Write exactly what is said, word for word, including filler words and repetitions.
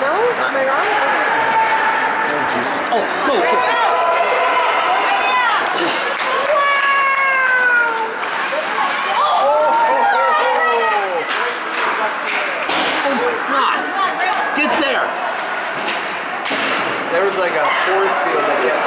No? Am I wrong? Oh, Jesus. Oh, go, go. Oh my God! Get there! There was like a force field that